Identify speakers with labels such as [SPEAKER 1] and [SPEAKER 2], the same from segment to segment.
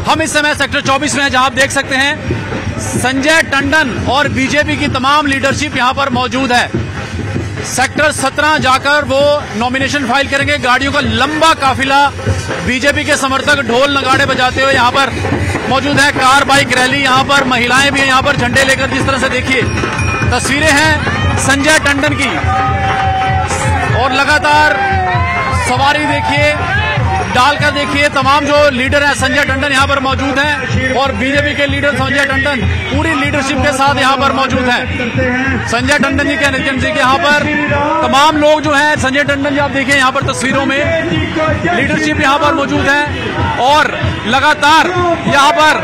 [SPEAKER 1] हम इस समय सेक्टर 24 में हैं, जहां आप देख सकते हैं संजय टंडन और बीजेपी की तमाम लीडरशिप यहां पर मौजूद है। सेक्टर 17 जाकर वो नॉमिनेशन फाइल करेंगे। गाड़ियों का लंबा काफिला बीजेपी के समर्थक ढोल नगाड़े बजाते हुए यहां पर मौजूद है। कार बाइक रैली, यहां पर महिलाएं भी यहां पर झंडे लेकर, जिस तरह से देखिए तस्वीरें हैं संजय टंडन की, और लगातार सवारी देखिए डालकर देखिए तमाम जो लीडर हैं संजय टंडन यहां पर मौजूद हैं, और बीजेपी के लीडर संजय टंडन पूरी लीडरशिप के साथ यहां पर मौजूद हैं। संजय टंडन जी के नितिन जी के यहां पर तमाम लोग जो हैं, संजय टंडन जी आप देखिए यहां पर तस्वीरों में लीडरशिप यहां पर मौजूद है, और लगातार यहां पर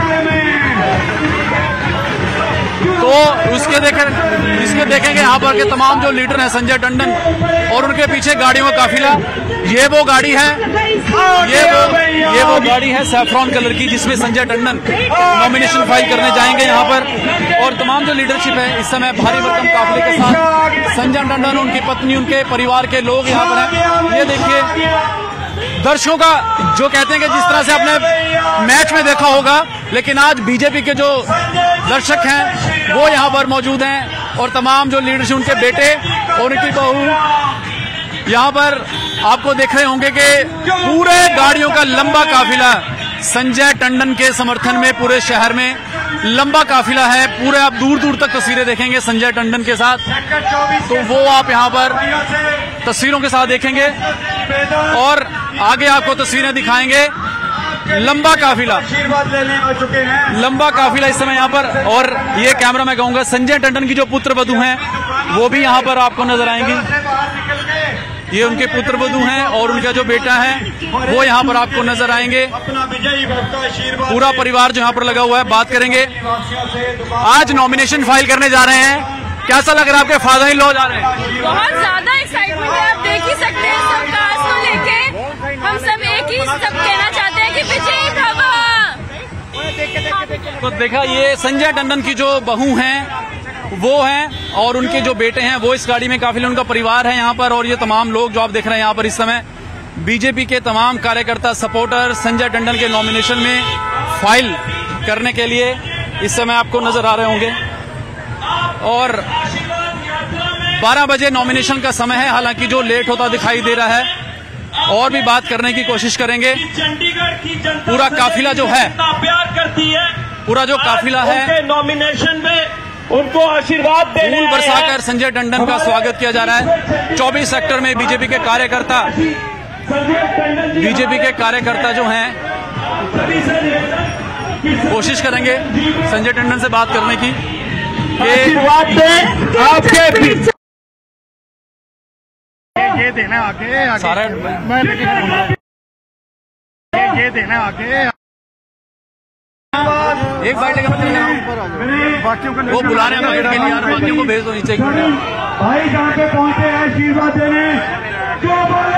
[SPEAKER 1] तो इसके देखेंगे यहाँ पर के तमाम जो लीडर हैं संजय टंडन, और उनके पीछे गाड़ियों का काफिला। ये वो गाड़ी है, ये वो गाड़ी है सैफ्रॉन कलर की, जिसमें संजय टंडन नॉमिनेशन फाइल करने जाएंगे यहाँ पर। और तमाम जो लीडरशिप है इस समय भारी भरकम काफिले के साथ संजय टंडन, उनकी पत्नी, उनके परिवार के लोग यहाँ पर हैं। ये देखिए दर्शकों का जो कहते हैं कि जिस तरह से आपने मैच में देखा होगा, लेकिन आज बीजेपी के जो दर्शक हैं वो यहाँ पर मौजूद हैं, और तमाम जो लीडरशिप, उनके बेटे और उनकी बहू यहाँ पर आपको देख रहे होंगे कि पूरे गाड़ियों का लंबा काफिला संजय टंडन के समर्थन में पूरे शहर में लंबा काफिला है। पूरे आप दूर दूर तक तस्वीरें देखेंगे संजय टंडन के साथ, तो वो आप यहाँ पर तस्वीरों के साथ देखेंगे, और आगे आपको तस्वीरें दिखाएंगे। लंबा काफिला इस समय यहाँ पर, और ये कैमरा मैं कहूंगा संजय टंडन की जो पुत्र वधू हैं वो भी यहाँ पर आपको नजर आएंगी। ये उनके पुत्र वधू हैं और उनका जो बेटा है वो यहाँ पर आपको नजर आएंगे। पूरा परिवार जो यहाँ पर लगा हुआ है। बात करेंगे, आज नॉमिनेशन फाइल करने जा रहे हैं, कैसा लग रहा है? आपके फादर इन लॉ जा रहे हैं,
[SPEAKER 2] बहुत ज्यादा एक्साइटमेंट है, आप देख ही सकते हैं। सब कास्ट को लेके हम सब एक ही सब कहना चाहते हैं कि विजय भव।
[SPEAKER 1] तो देखा, ये संजय टंडन की जो बहू हैं वो हैं, और उनके जो बेटे हैं वो इस गाड़ी में काफिले, उनका परिवार है यहाँ पर, और ये तमाम लोग जो आप देख रहे हैं यहाँ पर इस समय बीजेपी के तमाम कार्यकर्ता, सपोर्टर संजय टंडन के नॉमिनेशन में फाइल करने के लिए इस समय आपको नजर आ रहे होंगे। और 12 बजे नॉमिनेशन का समय है, हालांकि जो लेट होता दिखाई दे रहा है। और भी बात करने की कोशिश करेंगे। पूरा काफिला जो है, पूरा जो काफिला है,
[SPEAKER 3] नॉमिनेशन में उनको आशीर्वाद देने
[SPEAKER 1] फूल बरसाकर संजय टंडन का स्वागत किया जा रहा है। 24 सेक्टर में बीजेपी के कार्यकर्ता जो हैं कोशिश करेंगे संजय टंडन से बात करने की कि
[SPEAKER 3] आपके पीछे
[SPEAKER 4] ये देना आगे
[SPEAKER 1] सारा
[SPEAKER 4] मैं ये देना आगे
[SPEAKER 1] एक बाइट लेकर
[SPEAKER 4] बाकियों को
[SPEAKER 1] वो बुला रहे हैं बाइट के लिए, यार बाकियों को भेज दो नीचे।
[SPEAKER 3] भाई जहाँ पे पहुंचे हैं आशीर्वाद देने, जो बोले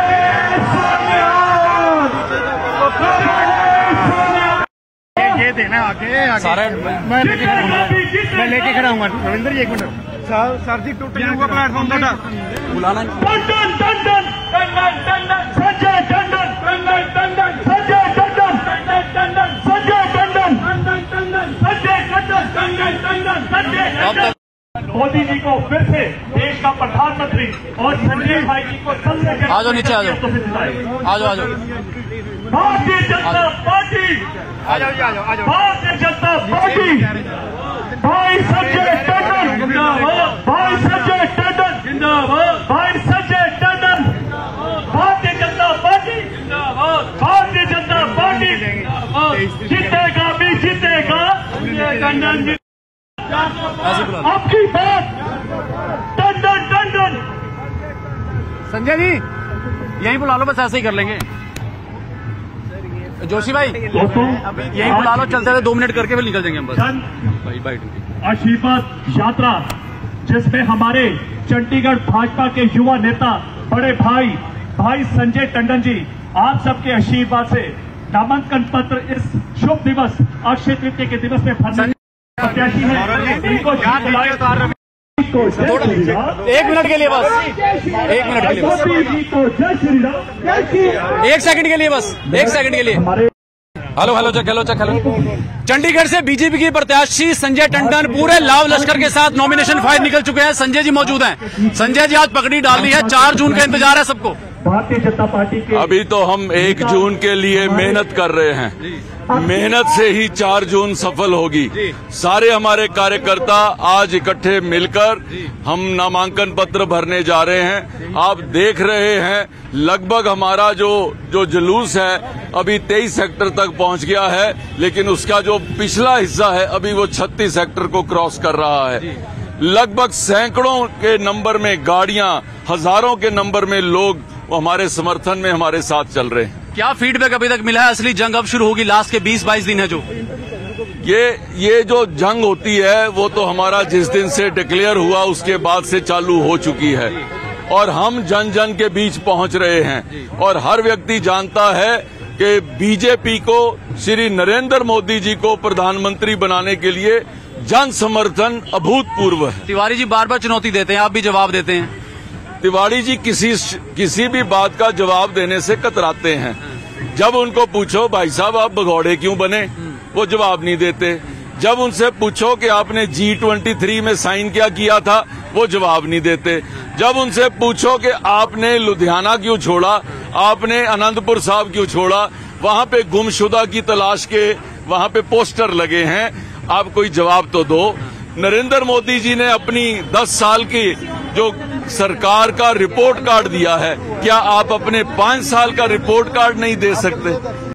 [SPEAKER 4] ये देना आगे
[SPEAKER 1] सारा
[SPEAKER 4] मैं लेके खड़ा हूँ। रविंदर जी एक मिनट, सर जी टूट गया होगा प्लेटफॉर्म थोड़ा
[SPEAKER 1] बुलाना।
[SPEAKER 3] टंडन टंडन टंडन टंडन संजय टंडन टंडन टंडन संजय टंडन टंडन टंडन संजय टंडन टंडन टंडन संजय टंडन टंडन टंडन संजय टंडन। मोदी जी को फिर से देश का प्रधानमंत्री और संजय भाई जी को सबसे
[SPEAKER 1] आ जाओ नीचे, आ जाओ, आ जाओ, आ जाओ।
[SPEAKER 3] भारतीय जनता पार्टी, भारतीय जनता पार्टी, भाई संजय टंडन जिंदाबाद, भाई संजय टंडन जिंदाबाद, भाई संजय टंडन, भारतीय जनता पार्टी जिंदाबाद, भारतीय जनता पार्टी जीतेगा भी जीतेगा संजय टंडन जी। आपकी बात टंडन टंडन।
[SPEAKER 1] संजय जी यहीं बुला लो, बस ऐसे ही कर लेंगे। जोशी भाई यहीं बुला लो, चलते रहे 2 मिनट करके फिर निकल जाएंगे हम बस।
[SPEAKER 3] आशीर्वाद यात्रा जिसमें हमारे चंडीगढ़ भाजपा के युवा नेता बड़े भाई संजय टंडन जी आप सबके आशीर्वाद से नामांकन पत्र इस शुभ दिवस अक्षय तृतीया के दिवस में भरने प्रत्याशी है। इनको
[SPEAKER 1] 1 मिनट के लिए बस, 1 मिनट के लिए बस, 1 सेकंड के लिए बस, 1 सेकंड के लिए। Hello hello check hello check hello. Chandigarh से बीजेपी की प्रत्याशी संजय टंडन पूरे लाव लश्कर के साथ नॉमिनेशन फाइल निकल चुके हैं। संजय जी मौजूद हैं। संजय जी आज पगड़ी डाल दी है, 4 जून का इंतजार है सबको।
[SPEAKER 3] भारतीय जनता पार्टी के
[SPEAKER 5] अभी तो हम 1 जून के लिए मेहनत कर रहे हैं। मेहनत से ही 4 जून सफल होगी। सारे हमारे कार्यकर्ता आज इकट्ठे मिलकर हम नामांकन पत्र भरने जा रहे हैं। आप देख रहे हैं लगभग हमारा जो जुलूस है अभी 23 सेक्टर तक पहुंच गया है, लेकिन उसका जो पिछला हिस्सा है अभी वो 36 सेक्टर को क्रॉस कर रहा है। लगभग सैकड़ों के नंबर में गाड़ियां, हजारों के नंबर में लोग हमारे समर्थन में हमारे साथ चल रहे हैं।
[SPEAKER 1] क्या फीडबैक अभी तक मिला है? असली जंग अब शुरू होगी, लास्ट के 20-22 दिन है जो
[SPEAKER 5] ये जो जंग होती है वो तो हमारा जिस दिन से डिक्लेयर हुआ उसके बाद से चालू हो चुकी है और हम जन जन के बीच पहुंच रहे हैं। और हर व्यक्ति जानता है कि बीजेपी को, श्री नरेंद्र मोदी जी को प्रधानमंत्री बनाने के लिए जन समर्थन अभूतपूर्व है।
[SPEAKER 1] तिवारी जी बार बार चुनौती देते हैं, आप भी जवाब देते हैं।
[SPEAKER 5] तिवारी जी किसी भी बात का जवाब देने से कतराते हैं। जब उनको पूछो भाई साहब आप भगौड़े क्यों बने, वो जवाब नहीं देते। जब उनसे पूछो कि आपने G23 में साइन क्या किया था, वो जवाब नहीं देते। जब उनसे पूछो कि आपने लुधियाना क्यों छोड़ा, आपने अनंतपुर साहब क्यों छोड़ा, वहां पे गुमशुदा की तलाश के वहां पे पोस्टर लगे हैं, आप कोई जवाब तो दो। नरेंद्र मोदी जी ने अपनी 10 साल की जो सरकार का रिपोर्ट कार्ड दिया है, क्या आप अपने 5 साल का रिपोर्ट कार्ड नहीं दे सकते?